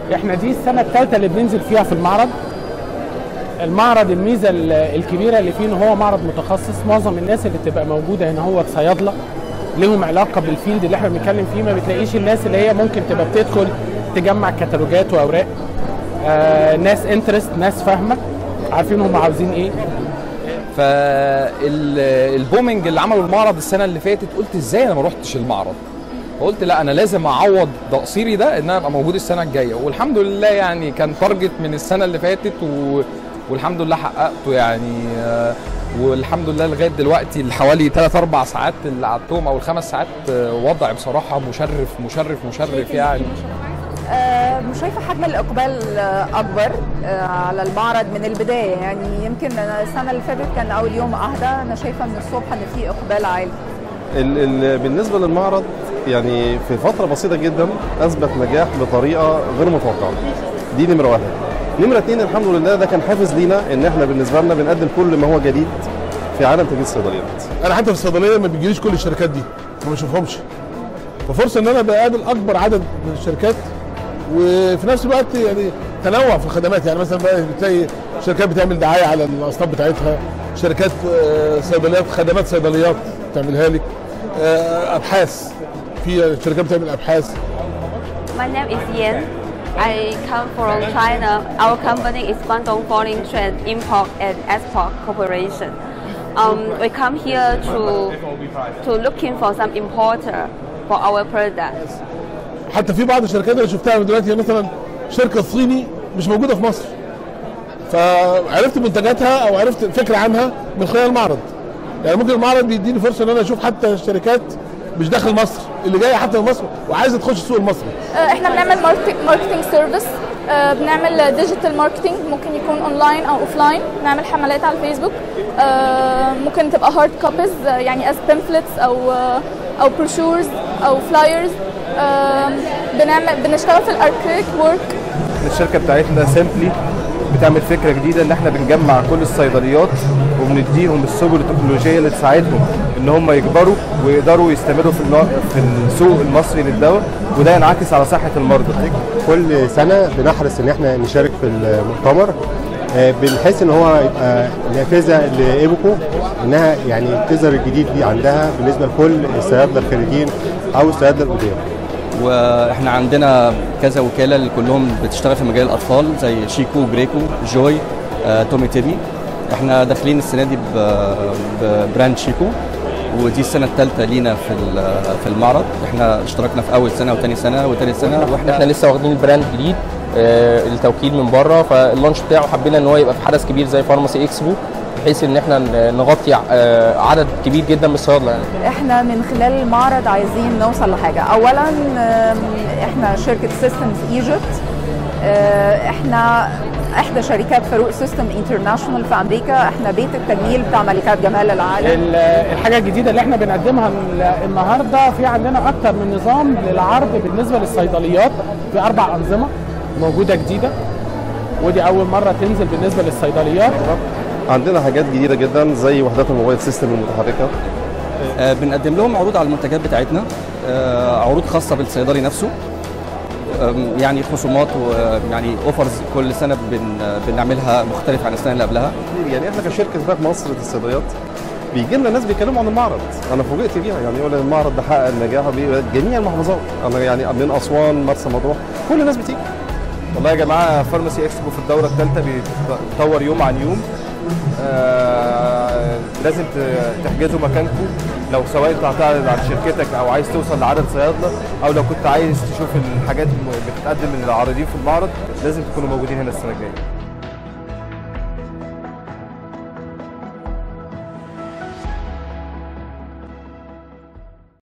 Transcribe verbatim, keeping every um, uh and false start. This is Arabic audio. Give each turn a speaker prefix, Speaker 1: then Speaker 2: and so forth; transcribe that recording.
Speaker 1: احنا دي السنه الثالثه اللي بننزل فيها في المعرض. المعرض الميزه الكبيره اللي فيه ان هو معرض متخصص. معظم الناس اللي بتبقى موجوده هنا هو صيادله لهم علاقه بالفيلد اللي احنا بنتكلم فيه. ما بتلاقيش الناس اللي هي ممكن تبقى بتدخل تجمع كتالوجات واوراق. آه ناس انترست، ناس فاهمه، عارفين هم عاوزين ايه.
Speaker 2: فالبومينج اللي عملوا المعرض السنه اللي فاتت قلت ازاي انا ما روحتش المعرض. فقلت لا انا لازم اعوض تقصيري ده ان انا ابقى موجود السنه الجايه، والحمد لله يعني كان تارجت من السنه اللي فاتت و... والحمد لله حققته يعني. والحمد لله لغايه دلوقتي حوالي ثلاث اربع ساعات اللي قعدتهم او الخمس ساعات وضع بصراحه مشرف مشرف مشرف يعني.
Speaker 3: مش شايفه حجم الاقبال اكبر على المعرض من البدايه، يعني يمكن السنه اللي فاتت كان اول يوم اهدى. انا شايفه من الصبح ان في اقبال عالي.
Speaker 4: ال ال بالنسبه للمعرض يعني في فتره بسيطه جدا اثبت نجاح بطريقه غير متوقعه. دي نمره واحد. نمره اثنين الحمد لله ده كان حافز لينا ان احنا بالنسبه لنا بنقدم كل ما هو جديد في عالم تجهيز الصيدليات.
Speaker 5: انا حتى في الصيدليه ما بيجيليش كل الشركات دي، ما بشوفهمش. ففرصه ان انا بقابل اكبر عدد من الشركات، وفي نفس الوقت يعني تنوع في الخدمات. يعني مثلا بقى بتلاقي شركات بتعمل دعايه على الاصناف بتاعتها، شركات صيدليات خدمات صيدليات تعملها لك، ابحاث، في شركات بتعمل ابحاث.
Speaker 6: My name is Yan. I come from China. Our company is Guangdong Foreign Trade Import and Export Corporation. Um, we come here to to looking for some importer for our products.
Speaker 5: حتى في بعض الشركات اللي شفتها دلوقتي مثلا شركه صيني مش موجوده في مصر، فعرفت منتجاتها او عرفت فكره عنها من خلال المعرض. يعني ممكن المعرض بيديني فرصه ان انا اشوف حتى الشركات مش داخل مصر اللي جايه حتى من مصر وعايزه تخش السوق المصري.
Speaker 7: احنا بنعمل ماركتنج سيرفيس، بنعمل ديجيتال ماركتنج، ممكن يكون اونلاين او اوفلاين، بنعمل حملات على الفيسبوك، ممكن تبقى هارد كوبيز يعني از بامفلتس او او بروشورز او فلايرز. بنعمل بنشتغل في الاركيك وورك.
Speaker 8: الشركه بتاعتنا سيمبلي بتعمل فكره جديده ان احنا بنجمع كل الصيدليات وبنديهم السبل التكنولوجيه اللي تساعدهم ان هم يكبروا ويقدروا يستمروا في في السوق المصري للدواء، وده ينعكس على صحه المرضى.
Speaker 9: كل سنه بنحرص ان احنا نشارك في المؤتمر بنحس ان هو يبقى نافذه لايبوكو انها يعني تظهر الجديد دي عندها بالنسبه لكل الصيادله الخريجين او الصيادله القدام.
Speaker 10: واحنا عندنا كذا وكاله اللي كلهم بتشتغل في مجال الاطفال زي شيكو، جريكو، جوي، آه، تومي تيدي. احنا داخلين السنه دي ببراند شيكو، ودي السنه الثالثه لينا في في المعرض. احنا اشتركنا في اول سنه وثاني سنه وثالث سنه،
Speaker 11: واحنا احنا لسه واخدين البراند جديد آه التوكيل من بره، فاللانش بتاعه حبينا ان هو يبقى في حدث كبير زي فارماسي اكسبو بحيث ان احنا نغطي آه عدد كبير جدا من الصيادله. يعني
Speaker 3: احنا من خلال المعرض عايزين نوصل لحاجه. اولا احنا شركه سيستمز ايجيبت، احنا احدى شركات فاروق سيستم انترناشونال في امريكا، احنا بيت التجميل بتاع ملكات جمال العالم.
Speaker 1: الحاجه الجديده اللي احنا بنقدمها النهارده في عندنا اكتر من نظام للعرض بالنسبه للصيدليات، في اربع انظمه موجوده جديده، ودي اول مره تنزل بالنسبه للصيدليات.
Speaker 4: عندنا حاجات جديده جدا زي وحدات الموبايل سيستم المتحركه.
Speaker 10: آه بنقدم لهم عروض على المنتجات بتاعتنا، آه عروض خاصه بالصيدلي نفسه، يعني خصومات ويعني اوفرز كل سنه بن بنعملها مختلفه عن السنه اللي قبلها.
Speaker 4: يعني احنا كشركه بقى مصر للصيدليات بيجي لنا ناس بيتكلموا عن المعرض، انا فوجئت بيها. يعني يقول المعرض ده حقق النجاح جميع المحافظات، انا يعني من اسوان، مرسى مطروح، كل الناس بتيجي.
Speaker 8: والله يا جماعه فارماسي اكسبو في الدوره الثالثه بيتطور يوم عن يوم. آه لازم تحجزوا مكانكم، لو سواء انت هتعرض عن شركتك او عايز توصل لعدد صيادله، او لو كنت عايز تشوف الحاجات اللي بتتقدم للعارضين في المعرض، لازم تكونوا موجودين هنا السنه الجايه.